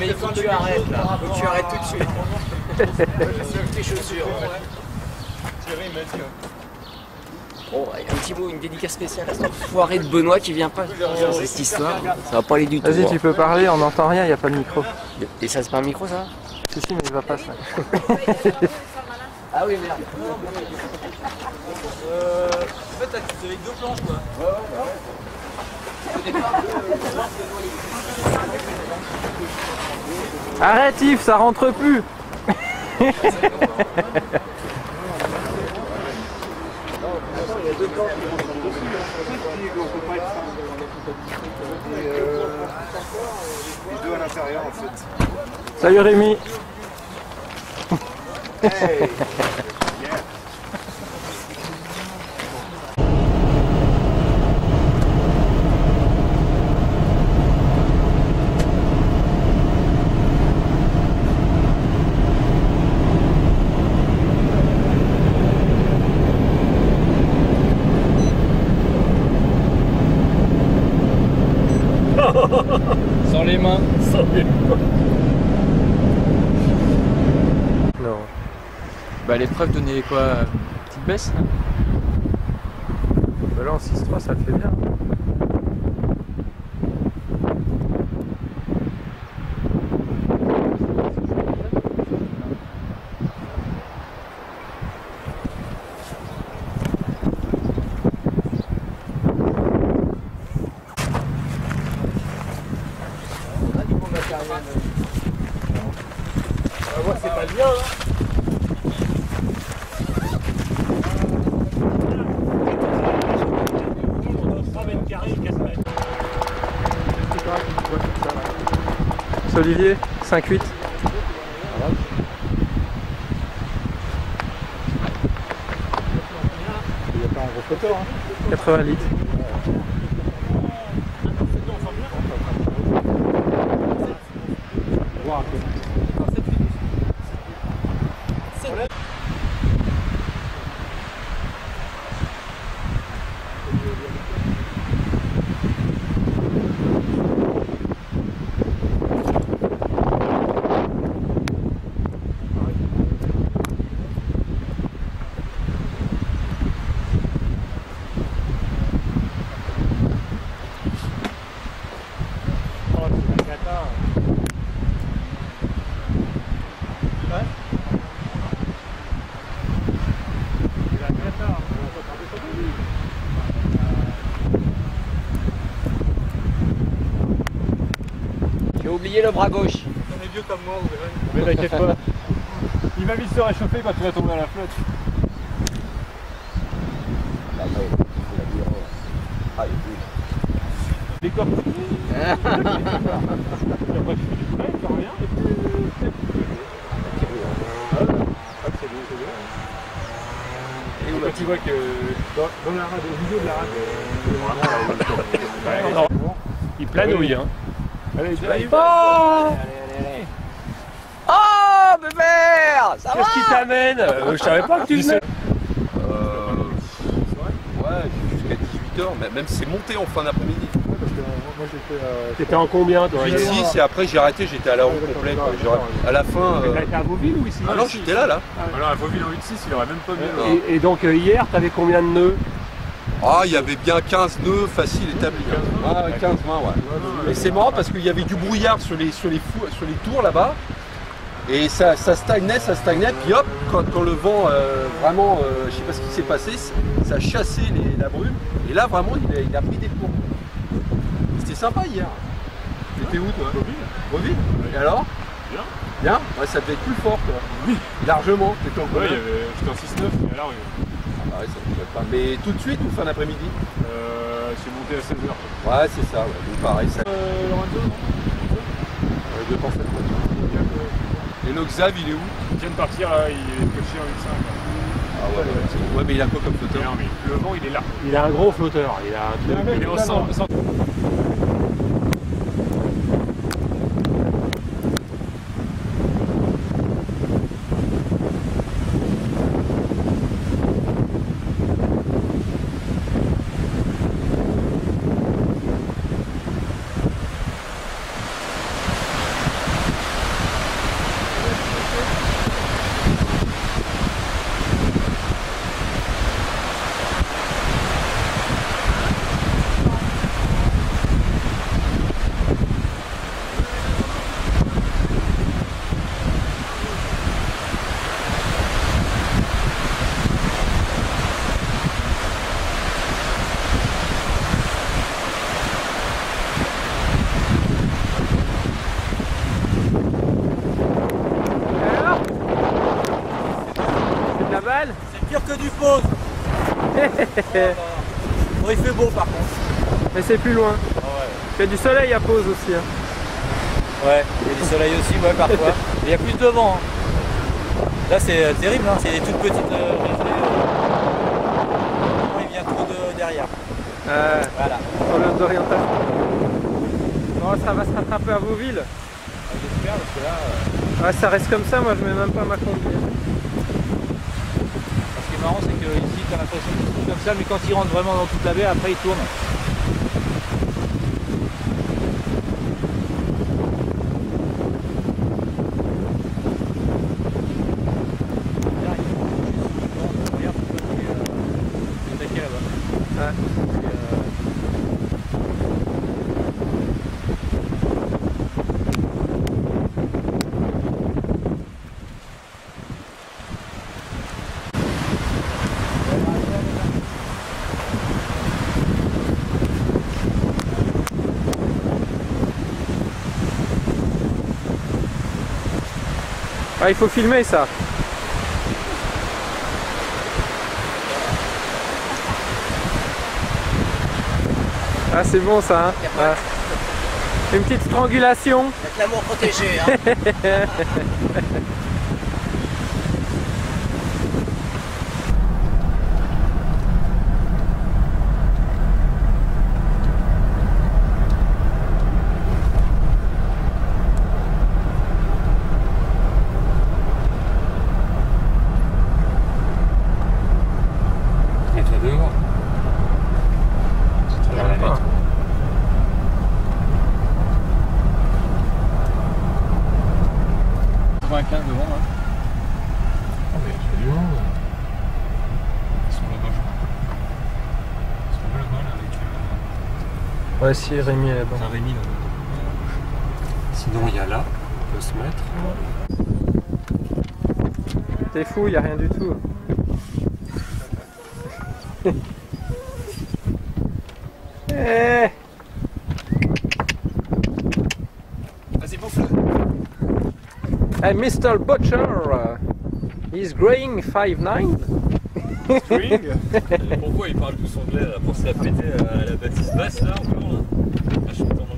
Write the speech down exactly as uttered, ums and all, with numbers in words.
mais il faut que tu arrêtes là. Il faut que tu arrêtes tout de suite. Tes chaussures. Thierry m'a dit. Bon, un petit mot, une dédicace spéciale à ce foiré de Benoît qui vient pas. C'est cette histoire, ça va pas aller du tout. Vas-y, tu peux parler, on n'entend rien, il n'y a pas de micro. Et ça, c'est pas un micro ça? Si, si, mais il va pas ça. Ah oui, merde. Euh, en fait, là, tu avec deux planches, quoi. Ouais, ouais, ouais. Arrête Yves, ça rentre plus. Les deux à l'intérieur en fait. Salut Rémi. Hey. Yeah. Sans les mains. Sans les mains. Non. Bah l'épreuve donnait quoi? Petite baisse hein. Bah là en six trois ça te fait bien. Moi c'est pas bien hein. C'est Olivier, cinq huit. Il n'y a pas un gros flotteur hein. quatre-vingts litres. Voir un peu. J'ai oublié le bras gauche. On est vieux comme moi, vous verrez. Mais t'inquiète pas. Il va vite se réchauffer quand tu vas tomber à la flotte. Ah, Les corps. Après tu fais du break, tu reviens et puis... C'est bon, c'est bien. Et là tu vois que dans, dans la rade, au milieu de la rade, Il planouille hein. allez, allez, Oh, allez, allez, allez. Oh, bébert, ça va? Qu'est-ce qui t'amène? euh, Je savais pas que tu venais. Euh, ouais, jusqu'à dix-huit heures, mais même c'est monté en fin d'après-midi. Moi j'étais à... T'étais en combien toi? huit six et après j'ai arrêté, j'étais à la roue complète. quoi. J'ai- À la fin. euh, T'étais à Beauville ou ici? Ah non, j'étais là là. Alors à Beauville en huit six, il aurait même pas mieux. mieux. Et, et donc euh, hier, t'avais combien de nœuds? Ah, il y avait bien quinze nœuds faciles établis. hein. Ah, quinze vingt, ouais. Et c'est marrant parce qu'il y avait du brouillard sur les, sur les, fou- sur les tours là-bas. Et ça, ça stagnait, ça stagnait, puis hop, quand, quand le vent euh, vraiment, euh, je sais pas ce qui s'est passé, ça a chassé les- la brume. Et là vraiment, il a, il a pris des cours. C'était sympa hier. T'étais où toi? Beauville. Et alors? Bien. Bien. Ouais, ça devait être plus fort toi. Oui. Largement. T'étais en Ouais, combien? il y avait... j'étais en six neuf, mais là, oui. Ah ouais, ça pouvait pas. Mais tout de suite ou fin d'après-midi? Euh, c'est monté à seize heures. Ouais, c'est ça. Ouais. Donc pareil. Ça... Euh, Lorenzo, non? Ouais, deux temps sept. Et le Xav, il est où? Il vient de partir, là, il est coché en huit cinq. Ah ouais, ouais, ouais, mais il a quoi comme flotteur? Non, mais le vent, il est là. Il a un gros flotteur, il a un truc. Il est au centre. mal? C'est pire que du pause. Oh, bon, il fait beau par contre. Mais c'est plus loin. Ah ouais. Il y a du soleil à pause aussi. Hein. Ouais, il y a du soleil aussi, ouais, parfois. Et il y a plus de vent. Hein. Là, c'est euh, terrible, hein. C'est des toutes petites euh, rivières. Il vient trop de derrière. Euh, Voilà. Problème d'orientation. Bon, ça va se rattraper à Vauville. Ah, j'espère, parce que là. Euh... Ouais, ça reste comme ça, moi je mets même pas ma combi. Ce qui est marrant, c'est que ici, tu as l'impression qu'il se trouve comme ça, mais quand il rentre vraiment dans toute la baie, après il tourne. Ouais. Ah, il faut filmer ça. Ah, c'est bon ça, hein. Ah. Une petite strangulation. Avec l'amour protégé, hein. Dehors. Ça va la mettre. quatre-vingt-quinze devant, hein. Ah, mais il y a du monde. Ils sont là-bas, je crois. Ils sont là-bas, là, avec. Euh... Ouais, si Rémi est là-bas. Enfin, Rémi, là. Sinon, il y a là, on peut se mettre. T'es fou, y a rien du tout. Eh. Vas-y, bouffe-le. Hey, Mister Butcher, uh, he's growing five nine. Pourquoi il parle tous anglais là, pour se la péter à la bâtisse basse là encore là? Ah, je suis